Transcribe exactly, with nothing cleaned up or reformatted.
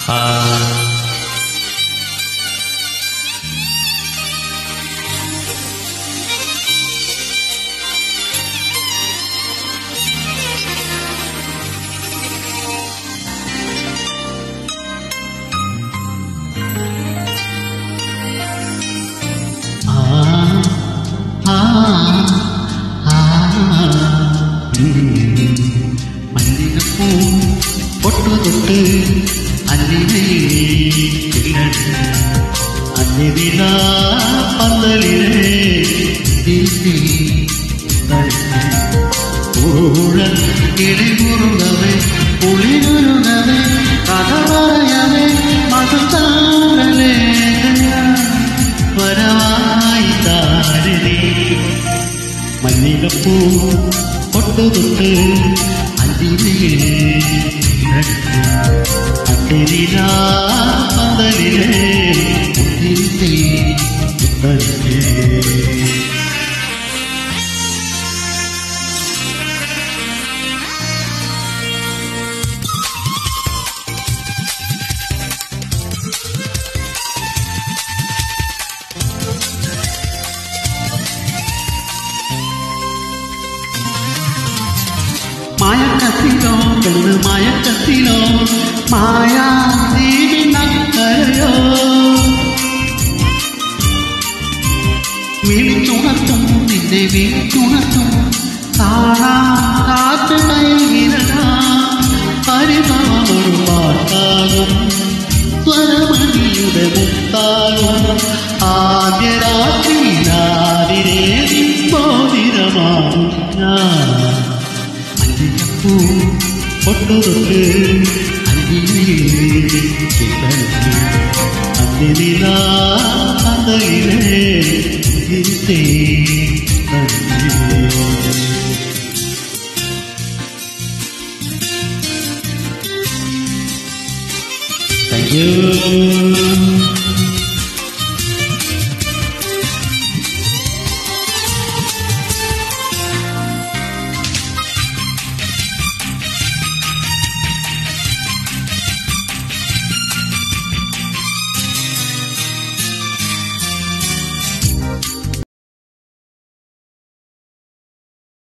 Ah. മല്ലികപ്പൂ പൊട്ടുതൊട്ട് അല്ലിനയിൽ അല്ലിവില പന്തലിലെ ൂഴൽ കിളിമുറുകവേ പുളിയുരുകവേ കഥ പറയവേ മധുതാരലേ വരവായി താരേ മല്ലികപ്പൂ പൊട്ടുതൊട്ട് അല്ലിനയിൽ അല്ലിവില പന്തലിലെ മയക്കത്തിലോ പെണ്ണ് മയക്കത്തിലോ മായാ ദീപിനക്കരയോ വിളിച്ചുണർത്തും നിന്നെ വിളിച്ചുണർത്തും കാണാ കാത്തുകയിരടാ പരിഭവമൊരു പാട്ടാകും സ്വരമണിയുടെ മുത്താകും ആദ്യ രാത്രിയിലാതിരേ ബോധിരമാകും ഞാൻ മല്ലികപ്പൂ പൊട്ടുതൊട്ട് അല്ലിനയിൽ അല്ലിവില പന്തലിലെ Thank you.